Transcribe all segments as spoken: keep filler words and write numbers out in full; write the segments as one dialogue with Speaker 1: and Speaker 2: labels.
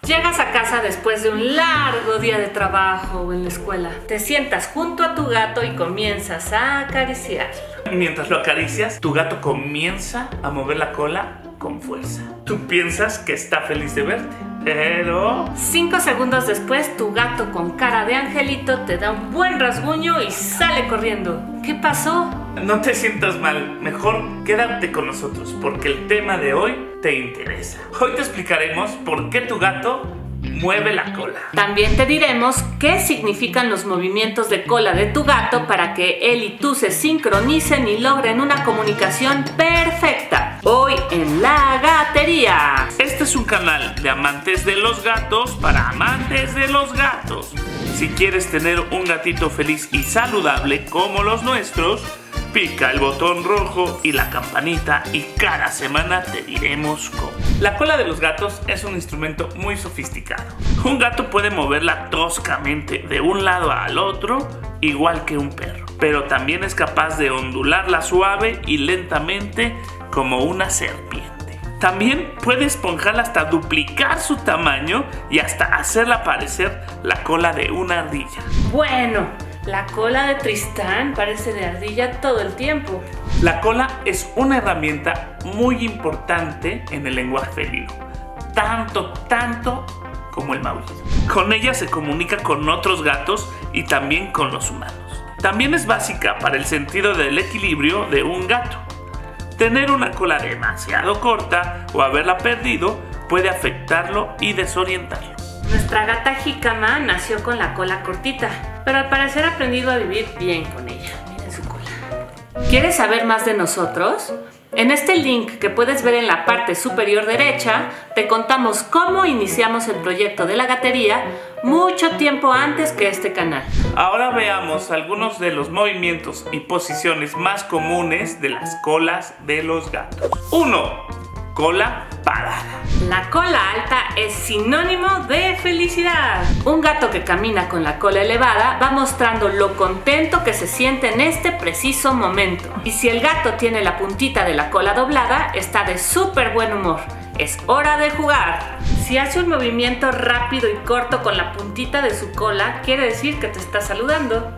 Speaker 1: Llegas a casa después de un largo día de trabajo o en la escuela. Te sientas junto a tu gato y comienzas a acariciarlo.
Speaker 2: Mientras lo acaricias, tu gato comienza a mover la cola con fuerza. Tú piensas que está feliz de verte, pero...
Speaker 1: Cinco segundos después, tu gato con cara de angelito te da un buen rasguño y sale corriendo. ¿Qué pasó?
Speaker 2: No te sientas mal, mejor quédate con nosotros porque el tema de hoy te interesa. Hoy te explicaremos por qué tu gato mueve la cola.
Speaker 1: También te diremos qué significan los movimientos de cola de tu gato para que él y tú se sincronicen y logren una comunicación perfecta. Hoy en La Gatería.
Speaker 2: Este es un canal de amantes de los gatos para amantes de los gatos. Si quieres tener un gatito feliz y saludable como los nuestros, pica el botón rojo y la campanita y cada semana te diremos cómo. La cola de los gatos es un instrumento muy sofisticado. Un gato puede moverla toscamente de un lado al otro, igual que un perro, pero también es capaz de ondularla suave y lentamente como una serpiente. También puede esponjarla hasta duplicar su tamaño y hasta hacerla parecer la cola de una ardilla.
Speaker 1: Bueno, la cola de Tristán parece de ardilla todo el tiempo.
Speaker 2: La cola es una herramienta muy importante en el lenguaje felino. Tanto, tanto como el maullido. Con ella se comunica con otros gatos y también con los humanos. También es básica para el sentido del equilibrio de un gato. Tener una cola demasiado corta o haberla perdido puede afectarlo y desorientarlo.
Speaker 1: Nuestra gata Jícama nació con la cola cortita, pero al parecer ha aprendido a vivir bien con ella. Miren su cola. ¿Quieres saber más de nosotros? En este link que puedes ver en la parte superior derecha, te contamos cómo iniciamos el proyecto de La Gatería mucho tiempo antes que este canal.
Speaker 2: Ahora veamos algunos de los movimientos y posiciones más comunes de las colas de los gatos. uno. Cola parada.
Speaker 1: La cola alta es sinónimo de felicidad. Un gato que camina con la cola elevada va mostrando lo contento que se siente en este preciso momento. Y si el gato tiene la puntita de la cola doblada, está de súper buen humor. Es hora de jugar. Si hace un movimiento rápido y corto con la puntita de su cola, quiere decir que te está saludando.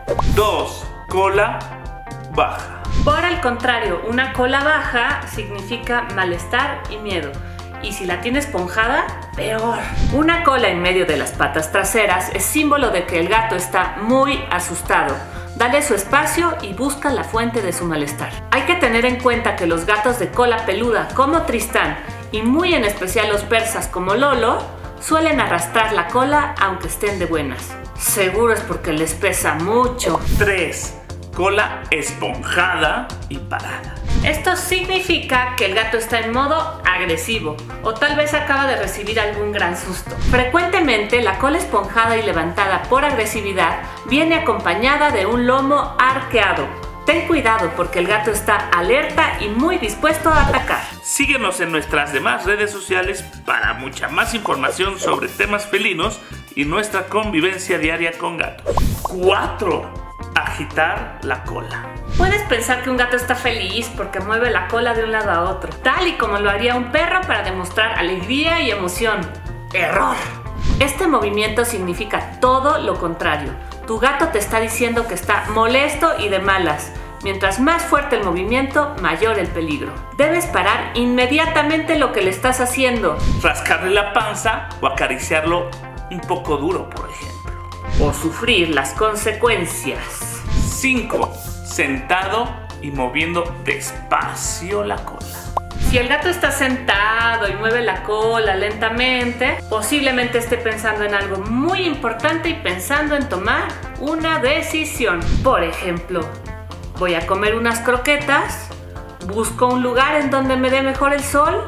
Speaker 2: dos. Cola baja.
Speaker 1: Por el contrario, una cola baja significa malestar y miedo. Y si la tiene esponjada, peor. Una cola en medio de las patas traseras es símbolo de que el gato está muy asustado. Dale su espacio y busca la fuente de su malestar. Hay que tener en cuenta que los gatos de cola peluda como Tristán y muy en especial los persas como Lolo suelen arrastrar la cola aunque estén de buenas. Seguro es porque les pesa mucho.
Speaker 2: tres. Cola esponjada y parada.
Speaker 1: Esto significa que el gato está en modo agresivo o tal vez acaba de recibir algún gran susto. Frecuentemente la cola esponjada y levantada por agresividad viene acompañada de un lomo arqueado. Ten cuidado porque el gato está alerta y muy dispuesto a atacar.
Speaker 2: Síguenos en nuestras demás redes sociales para mucha más información sobre temas felinos y nuestra convivencia diaria con gatos. cuatro. Agitar la cola.
Speaker 1: Puedes pensar que un gato está feliz porque mueve la cola de un lado a otro, tal y como lo haría un perro para demostrar alegría y emoción. ¡Error! Este movimiento significa todo lo contrario. Tu gato te está diciendo que está molesto y de malas. Mientras más fuerte el movimiento, mayor el peligro. Debes parar inmediatamente lo que le estás haciendo.
Speaker 2: Rascarle la panza o acariciarlo un poco duro, por ejemplo.
Speaker 1: O sufrir las consecuencias.
Speaker 2: cinco. Sentado y moviendo despacio la cola.
Speaker 1: Si el gato está sentado y mueve la cola lentamente, posiblemente esté pensando en algo muy importante y pensando en tomar una decisión. Por ejemplo, voy a comer unas croquetas, busco un lugar en donde me dé mejor el sol,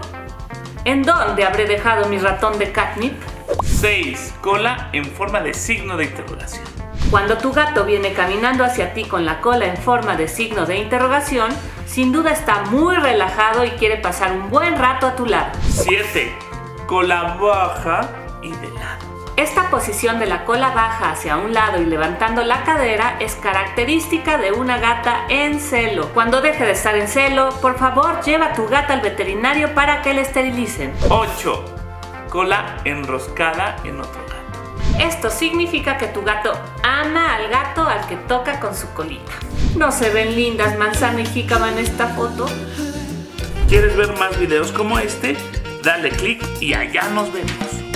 Speaker 1: ¿en dónde habré dejado mi ratón de catnip?
Speaker 2: seis. Cola en forma de signo de interrogación.
Speaker 1: Cuando tu gato viene caminando hacia ti con la cola en forma de signo de interrogación, sin duda está muy relajado y quiere pasar un buen rato a tu lado.
Speaker 2: siete. Cola baja y de lado.
Speaker 1: Esta posición de la cola baja hacia un lado y levantando la cadera es característica de una gata en celo. Cuando deje de estar en celo, por favor lleva a tu gata al veterinario para que la esterilicen.
Speaker 2: ocho. cola enroscada en otro gato.
Speaker 1: Esto significa que tu gato ama al gato al que toca con su colita. ¿No se ven lindas manzana y jícama en esta foto?
Speaker 2: ¿Quieres ver más videos como este? Dale click y allá nos vemos.